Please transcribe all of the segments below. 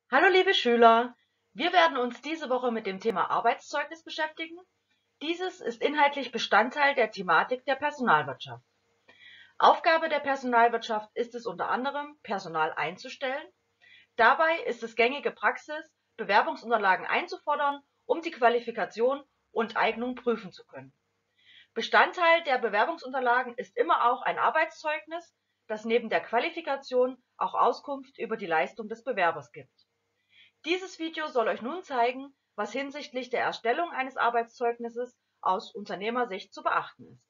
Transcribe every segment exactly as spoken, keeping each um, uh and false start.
Hallo liebe Schüler, wir werden uns diese Woche mit dem Thema Arbeitszeugnis beschäftigen. Dieses ist inhaltlich Bestandteil der Thematik der Personalwirtschaft. Aufgabe der Personalwirtschaft ist es unter anderem, Personal einzustellen. Dabei ist es gängige Praxis, Bewerbungsunterlagen einzufordern, um die Qualifikation und Eignung prüfen zu können. Bestandteil der Bewerbungsunterlagen ist immer auch ein Arbeitszeugnis, das neben der Qualifikation auch Auskunft über die Leistung des Bewerbers gibt. Dieses Video soll euch nun zeigen, was hinsichtlich der Erstellung eines Arbeitszeugnisses aus Unternehmersicht zu beachten ist.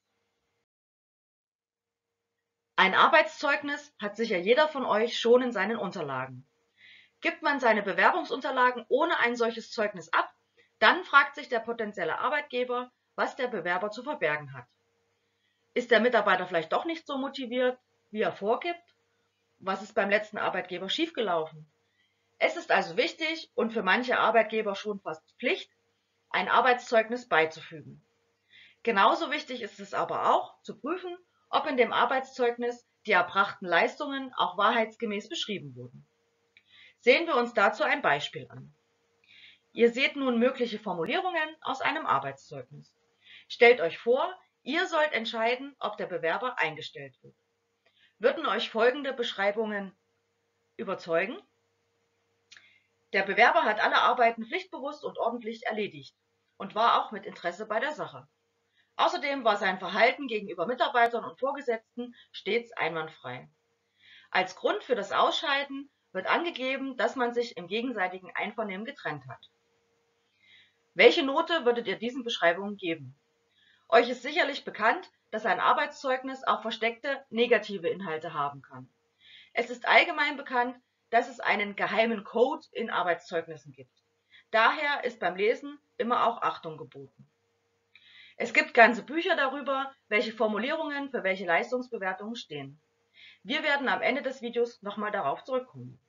Ein Arbeitszeugnis hat sicher jeder von euch schon in seinen Unterlagen. Gibt man seine Bewerbungsunterlagen ohne ein solches Zeugnis ab, dann fragt sich der potenzielle Arbeitgeber, was der Bewerber zu verbergen hat. Ist der Mitarbeiter vielleicht doch nicht so motiviert, wie er vorgibt? Was ist beim letzten Arbeitgeber schiefgelaufen? Es ist also wichtig und für manche Arbeitgeber schon fast Pflicht, ein Arbeitszeugnis beizufügen. Genauso wichtig ist es aber auch, zu prüfen, ob in dem Arbeitszeugnis die erbrachten Leistungen auch wahrheitsgemäß beschrieben wurden. Sehen wir uns dazu ein Beispiel an. Ihr seht nun mögliche Formulierungen aus einem Arbeitszeugnis. Stellt euch vor, ihr sollt entscheiden, ob der Bewerber eingestellt wird. Würden euch folgende Beschreibungen überzeugen? Der Bewerber hat alle Arbeiten pflichtbewusst und ordentlich erledigt und war auch mit Interesse bei der Sache. Außerdem war sein Verhalten gegenüber Mitarbeitern und Vorgesetzten stets einwandfrei. Als Grund für das Ausscheiden wird angegeben, dass man sich im gegenseitigen Einvernehmen getrennt hat. Welche Note würdet ihr diesen Beschreibungen geben? Euch ist sicherlich bekannt, dass ein Arbeitszeugnis auch versteckte negative Inhalte haben kann. Es ist allgemein bekannt, dass es einen geheimen Code in Arbeitszeugnissen gibt. Daher ist beim Lesen immer auch Achtung geboten. Es gibt ganze Bücher darüber, welche Formulierungen für welche Leistungsbewertungen stehen. Wir werden am Ende des Videos nochmal darauf zurückkommen.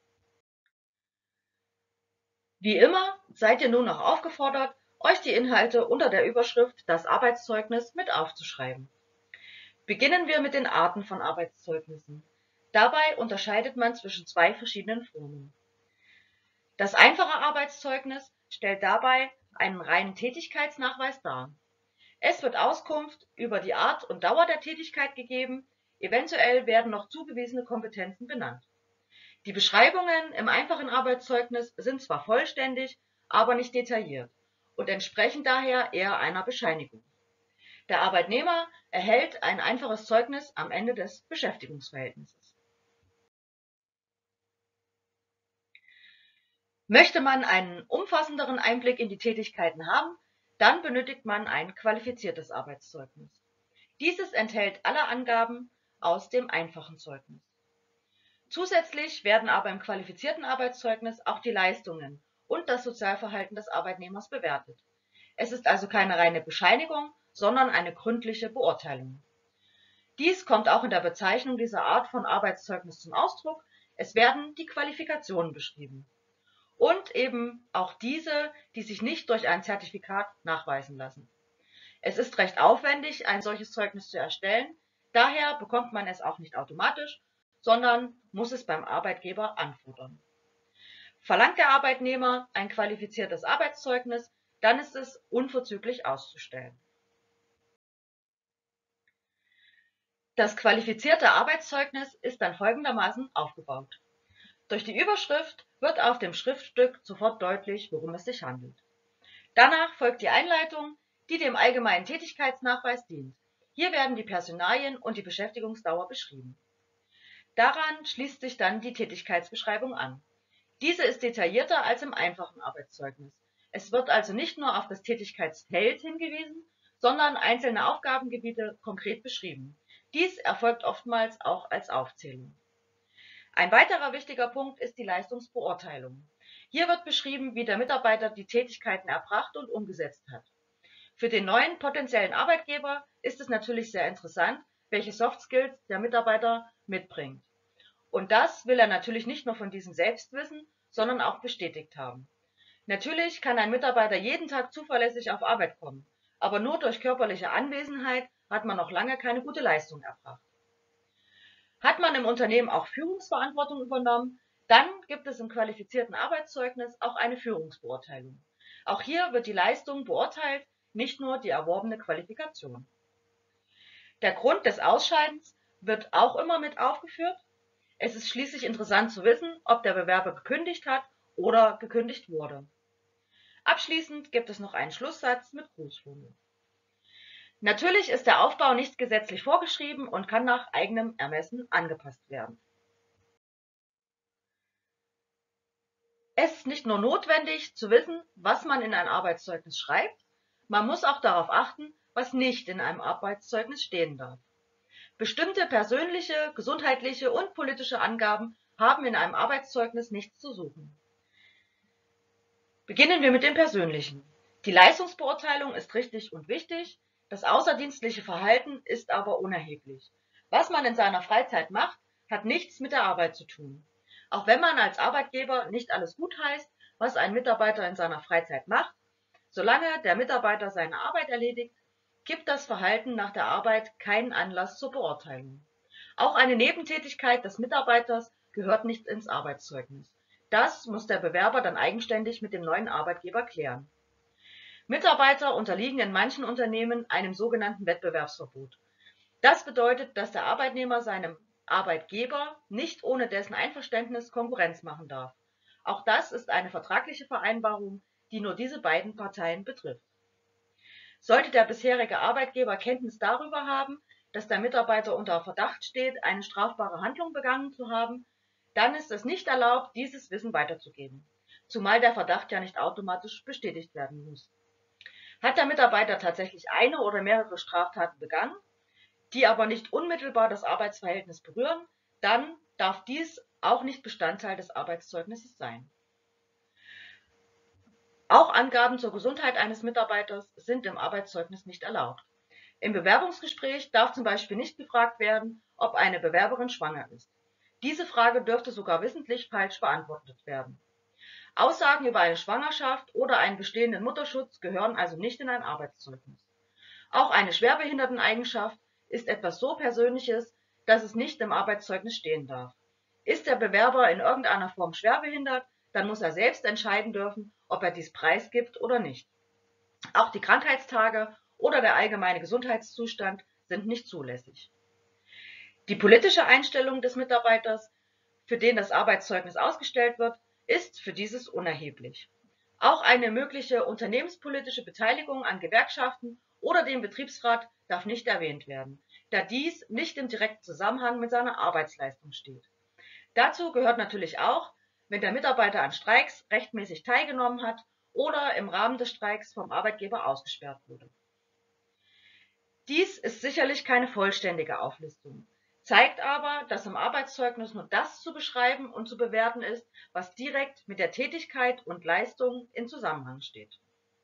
Wie immer seid ihr nun noch aufgefordert, euch die Inhalte unter der Überschrift Das Arbeitszeugnis mit aufzuschreiben. Beginnen wir mit den Arten von Arbeitszeugnissen. Dabei unterscheidet man zwischen zwei verschiedenen Formen. Das einfache Arbeitszeugnis stellt dabei einen reinen Tätigkeitsnachweis dar. Es wird Auskunft über die Art und Dauer der Tätigkeit gegeben, eventuell werden noch zugewiesene Kompetenzen benannt. Die Beschreibungen im einfachen Arbeitszeugnis sind zwar vollständig, aber nicht detailliert und entsprechen daher eher einer Bescheinigung. Der Arbeitnehmer erhält ein einfaches Zeugnis am Ende des Beschäftigungsverhältnisses. Möchte man einen umfassenderen Einblick in die Tätigkeiten haben, dann benötigt man ein qualifiziertes Arbeitszeugnis. Dieses enthält alle Angaben aus dem einfachen Zeugnis. Zusätzlich werden aber im qualifizierten Arbeitszeugnis auch die Leistungen und das Sozialverhalten des Arbeitnehmers bewertet. Es ist also keine reine Bescheinigung, sondern eine gründliche Beurteilung. Dies kommt auch in der Bezeichnung dieser Art von Arbeitszeugnis zum Ausdruck. Es werden die Qualifikationen beschrieben. Und eben auch diese, die sich nicht durch ein Zertifikat nachweisen lassen. Es ist recht aufwendig, ein solches Zeugnis zu erstellen, daher bekommt man es auch nicht automatisch, sondern muss es beim Arbeitgeber anfordern. Verlangt der Arbeitnehmer ein qualifiziertes Arbeitszeugnis, dann ist es unverzüglich auszustellen. Das qualifizierte Arbeitszeugnis ist dann folgendermaßen aufgebaut. Durch die Überschrift wird auf dem Schriftstück sofort deutlich, worum es sich handelt. Danach folgt die Einleitung, die dem allgemeinen Tätigkeitsnachweis dient. Hier werden die Personalien und die Beschäftigungsdauer beschrieben. Daran schließt sich dann die Tätigkeitsbeschreibung an. Diese ist detaillierter als im einfachen Arbeitszeugnis. Es wird also nicht nur auf das Tätigkeitsfeld hingewiesen, sondern einzelne Aufgabengebiete konkret beschrieben. Dies erfolgt oftmals auch als Aufzählung. Ein weiterer wichtiger Punkt ist die Leistungsbeurteilung. Hier wird beschrieben, wie der Mitarbeiter die Tätigkeiten erbracht und umgesetzt hat. Für den neuen potenziellen Arbeitgeber ist es natürlich sehr interessant, welche Soft Skills der Mitarbeiter mitbringt. Und das will er natürlich nicht nur von diesem selbst wissen, sondern auch bestätigt haben. Natürlich kann ein Mitarbeiter jeden Tag zuverlässig auf Arbeit kommen, aber nur durch körperliche Anwesenheit hat man noch lange keine gute Leistung erbracht. Hat man im Unternehmen auch Führungsverantwortung übernommen, Dann gibt es im qualifizierten Arbeitszeugnis auch eine Führungsbeurteilung. Auch hier wird die Leistung beurteilt, nicht nur die erworbene Qualifikation. Der Grund des Ausscheidens wird auch immer mit aufgeführt. Es ist schließlich interessant zu wissen, ob der Bewerber gekündigt hat oder gekündigt wurde. Abschließend gibt es noch einen Schlusssatz mit Grußformel. Natürlich ist der Aufbau nicht gesetzlich vorgeschrieben und kann nach eigenem Ermessen angepasst werden. Es ist nicht nur notwendig zu wissen, was man in ein Arbeitszeugnis schreibt, man muss auch darauf achten, was nicht in einem Arbeitszeugnis stehen darf. Bestimmte persönliche, gesundheitliche und politische Angaben haben in einem Arbeitszeugnis nichts zu suchen. Beginnen wir mit dem Persönlichen. Die Leistungsbeurteilung ist richtig und wichtig, das außerdienstliche Verhalten ist aber unerheblich. Was man in seiner Freizeit macht, hat nichts mit der Arbeit zu tun. Auch wenn man als Arbeitgeber nicht alles gutheißt, was ein Mitarbeiter in seiner Freizeit macht, solange der Mitarbeiter seine Arbeit erledigt, gibt das Verhalten nach der Arbeit keinen Anlass zur Beurteilung. Auch eine Nebentätigkeit des Mitarbeiters gehört nicht ins Arbeitszeugnis. Das muss der Bewerber dann eigenständig mit dem neuen Arbeitgeber klären. Mitarbeiter unterliegen in manchen Unternehmen einem sogenannten Wettbewerbsverbot. Das bedeutet, dass der Arbeitnehmer seinem Arbeitgeber nicht ohne dessen Einverständnis Konkurrenz machen darf. Auch das ist eine vertragliche Vereinbarung, die nur diese beiden Parteien betrifft. Sollte der bisherige Arbeitgeber Kenntnis darüber haben, dass der Mitarbeiter unter Verdacht steht, eine strafbare Handlung begangen zu haben, dann ist es nicht erlaubt, dieses Wissen weiterzugeben, zumal der Verdacht ja nicht automatisch bestätigt werden muss. Hat der Mitarbeiter tatsächlich eine oder mehrere Straftaten begangen, die aber nicht unmittelbar das Arbeitsverhältnis berühren, dann darf dies auch nicht Bestandteil des Arbeitszeugnisses sein. Auch Angaben zur Gesundheit eines Mitarbeiters sind im Arbeitszeugnis nicht erlaubt. Im Bewerbungsgespräch darf zum Beispiel nicht gefragt werden, ob eine Bewerberin schwanger ist. Diese Frage dürfte sogar wissentlich falsch beantwortet werden. Aussagen über eine Schwangerschaft oder einen bestehenden Mutterschutz gehören also nicht in ein Arbeitszeugnis. Auch eine Schwerbehinderteneigenschaft ist etwas so Persönliches, dass es nicht im Arbeitszeugnis stehen darf. Ist der Bewerber in irgendeiner Form schwerbehindert, dann muss er selbst entscheiden dürfen, ob er dies preisgibt oder nicht. Auch die Krankheitstage oder der allgemeine Gesundheitszustand sind nicht zulässig. Die politische Einstellung des Mitarbeiters, für den das Arbeitszeugnis ausgestellt wird, ist für dieses unerheblich. Auch eine mögliche unternehmenspolitische Beteiligung an Gewerkschaften oder dem Betriebsrat darf nicht erwähnt werden, da dies nicht im direkten Zusammenhang mit seiner Arbeitsleistung steht. Dazu gehört natürlich auch, wenn der Mitarbeiter an Streiks rechtmäßig teilgenommen hat oder im Rahmen des Streiks vom Arbeitgeber ausgesperrt wurde. Dies ist sicherlich keine vollständige Auflistung, zeigt aber, dass im Arbeitszeugnis nur das zu beschreiben und zu bewerten ist, was direkt mit der Tätigkeit und Leistung in Zusammenhang steht.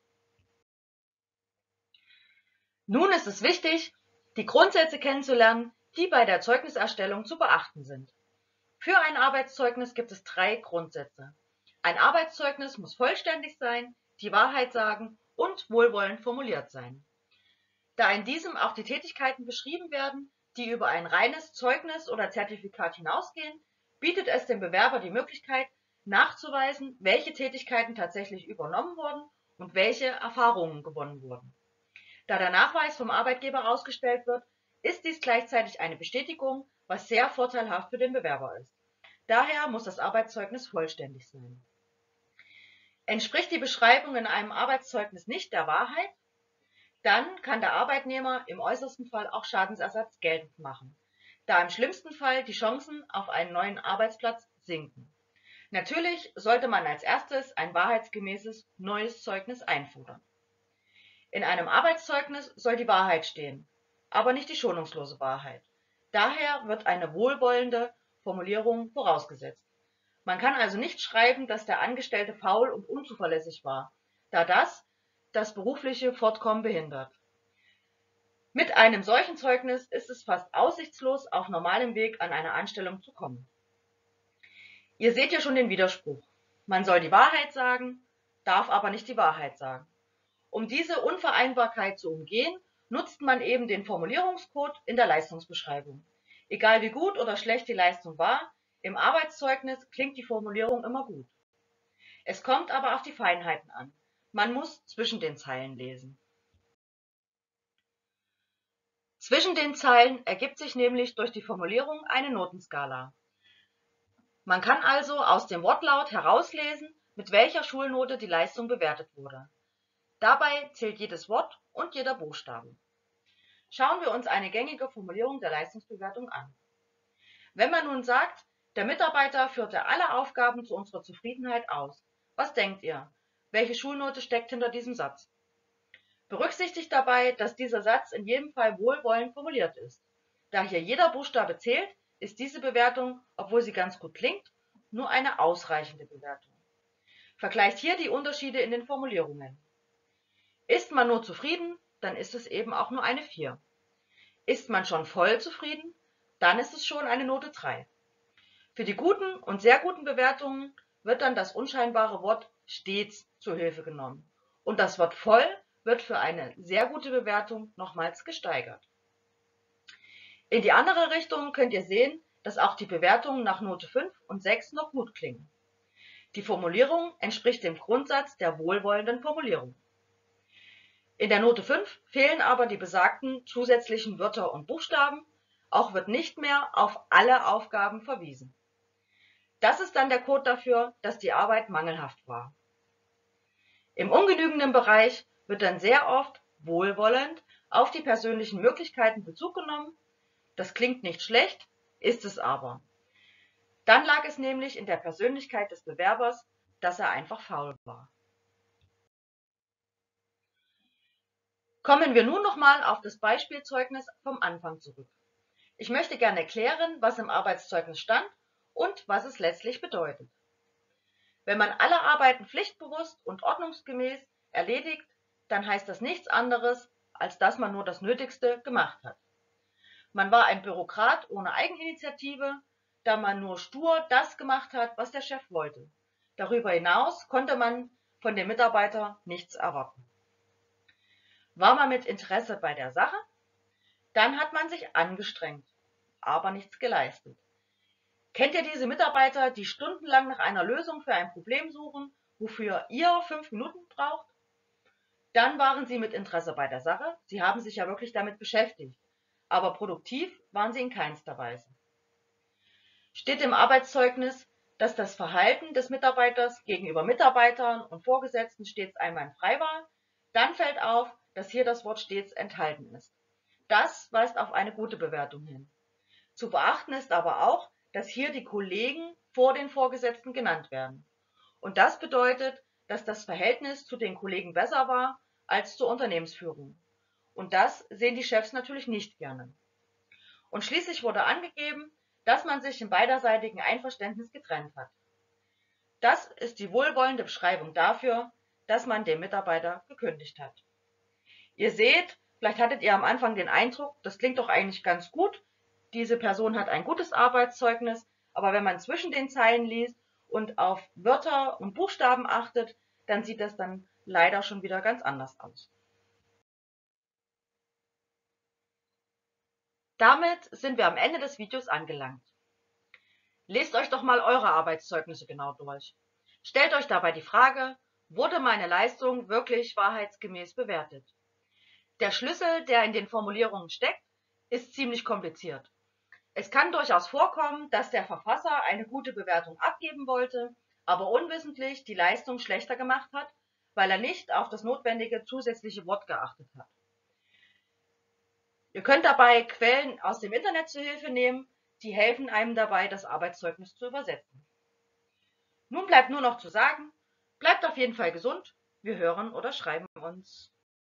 Nun ist es wichtig, die Grundsätze kennenzulernen, die bei der Zeugniserstellung zu beachten sind. Für ein Arbeitszeugnis gibt es drei Grundsätze. Ein Arbeitszeugnis muss vollständig sein, die Wahrheit sagen und wohlwollend formuliert sein. Da in diesem auch die Tätigkeiten beschrieben werden, die über ein reines Zeugnis oder Zertifikat hinausgehen, bietet es dem Bewerber die Möglichkeit, nachzuweisen, welche Tätigkeiten tatsächlich übernommen wurden und welche Erfahrungen gewonnen wurden. Da der Nachweis vom Arbeitgeber ausgestellt wird, ist dies gleichzeitig eine Bestätigung, was sehr vorteilhaft für den Bewerber ist. Daher muss das Arbeitszeugnis vollständig sein. Entspricht die Beschreibung in einem Arbeitszeugnis nicht der Wahrheit, dann kann der Arbeitnehmer im äußersten Fall auch Schadensersatz geltend machen, da im schlimmsten Fall die Chancen auf einen neuen Arbeitsplatz sinken. Natürlich sollte man als erstes ein wahrheitsgemäßes neues Zeugnis einfordern. In einem Arbeitszeugnis soll die Wahrheit stehen, aber nicht die schonungslose Wahrheit. Daher wird eine wohlwollende Formulierung vorausgesetzt. Man kann also nicht schreiben, dass der Angestellte faul und unzuverlässig war, da das das berufliche Fortkommen behindert. Mit einem solchen Zeugnis ist es fast aussichtslos, auf normalem Weg an eine Anstellung zu kommen. Ihr seht ja schon den Widerspruch. Man soll die Wahrheit sagen, darf aber nicht die Wahrheit sagen. Um diese Unvereinbarkeit zu umgehen, nutzt man eben den Formulierungscode in der Leistungsbeschreibung. Egal wie gut oder schlecht die Leistung war, Im Arbeitszeugnis klingt die Formulierung immer gut. Es kommt aber auf die Feinheiten an. Man muss zwischen den Zeilen lesen. Zwischen den Zeilen ergibt sich nämlich durch die Formulierung eine Notenskala. Man kann also aus dem Wortlaut herauslesen, mit welcher Schulnote die Leistung bewertet wurde. Dabei zählt jedes Wort und jeder Buchstabe. Schauen wir uns eine gängige Formulierung der Leistungsbewertung an. Wenn man nun sagt, der Mitarbeiter führte alle Aufgaben zu unserer Zufriedenheit aus, was denkt ihr? Welche Schulnote steckt hinter diesem Satz? Berücksichtigt dabei, dass dieser Satz in jedem Fall wohlwollend formuliert ist. Da hier jeder Buchstabe zählt, ist diese Bewertung, obwohl sie ganz gut klingt, nur eine ausreichende Bewertung. Vergleicht hier die Unterschiede in den Formulierungen. Ist man nur zufrieden, dann ist es eben auch nur eine vier. Ist man schon voll zufrieden, dann ist es schon eine Note drei. Für die guten und sehr guten Bewertungen wird dann das unscheinbare Wort stets zur Hilfe genommen. Und das Wort voll wird für eine sehr gute Bewertung nochmals gesteigert. In die andere Richtung könnt ihr sehen, dass auch die Bewertungen nach Note fünf und sechs noch gut klingen. Die Formulierung entspricht dem Grundsatz der wohlwollenden Formulierung. In der Note fünf fehlen aber die besagten zusätzlichen Wörter und Buchstaben, auch wird nicht mehr auf alle Aufgaben verwiesen. Das ist dann der Code dafür, dass die Arbeit mangelhaft war. Im ungenügenden Bereich wird dann sehr oft wohlwollend auf die persönlichen Möglichkeiten Bezug genommen. Das klingt nicht schlecht, ist es aber. Dann lag es nämlich in der Persönlichkeit des Bewerbers, dass er einfach faul war. Kommen wir nun nochmal auf das Beispielzeugnis vom Anfang zurück. Ich möchte gerne erklären, was im Arbeitszeugnis stand und was es letztlich bedeutet. Wenn man alle Arbeiten pflichtbewusst und ordnungsgemäß erledigt, dann heißt das nichts anderes, als dass man nur das Nötigste gemacht hat. Man war ein Bürokrat ohne Eigeninitiative, da man nur stur das gemacht hat, was der Chef wollte. Darüber hinaus konnte man von dem Mitarbeiter nichts erwarten. War man mit Interesse bei der Sache, dann hat man sich angestrengt, aber nichts geleistet. Kennt ihr diese Mitarbeiter, die stundenlang nach einer Lösung für ein Problem suchen, wofür ihr fünf Minuten braucht? Dann waren sie mit Interesse bei der Sache, sie haben sich ja wirklich damit beschäftigt, aber produktiv waren sie in keinster Weise. Steht im Arbeitszeugnis, dass das Verhalten des Mitarbeiters gegenüber Mitarbeitern und Vorgesetzten stets einwandfrei war, dann fällt auf, dass hier das Wort stets enthalten ist. Das weist auf eine gute Bewertung hin. Zu beachten ist aber auch, dass hier die Kollegen vor den Vorgesetzten genannt werden. Und das bedeutet, dass das Verhältnis zu den Kollegen besser war als zur Unternehmensführung. Und das sehen die Chefs natürlich nicht gerne. Und schließlich wurde angegeben, dass man sich im beiderseitigen Einverständnis getrennt hat. Das ist die wohlwollende Beschreibung dafür, dass man den Mitarbeiter gekündigt hat. Ihr seht, vielleicht hattet ihr am Anfang den Eindruck, das klingt doch eigentlich ganz gut, diese Person hat ein gutes Arbeitszeugnis, aber wenn man zwischen den Zeilen liest und auf Wörter und Buchstaben achtet, dann sieht das dann leider schon wieder ganz anders aus. Damit sind wir am Ende des Videos angelangt. Lest euch doch mal eure Arbeitszeugnisse genau durch. Stellt euch dabei die Frage, wurde meine Leistung wirklich wahrheitsgemäß bewertet? Der Schlüssel, der in den Formulierungen steckt, ist ziemlich kompliziert. Es kann durchaus vorkommen, dass der Verfasser eine gute Bewertung abgeben wollte, aber unwissentlich die Leistung schlechter gemacht hat, weil er nicht auf das notwendige zusätzliche Wort geachtet hat. Ihr könnt dabei Quellen aus dem Internet zur Hilfe nehmen, die helfen einem dabei, das Arbeitszeugnis zu übersetzen. Nun bleibt nur noch zu sagen, bleibt auf jeden Fall gesund, wir hören oder schreiben uns.